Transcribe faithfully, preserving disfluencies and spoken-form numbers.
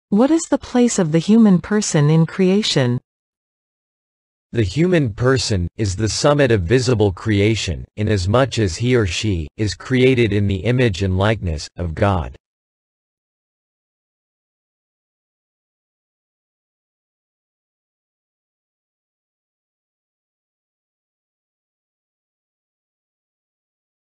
What is the place of the human person in creation? The human person is the summit of visible creation, inasmuch as he or she is created in the image and likeness of God.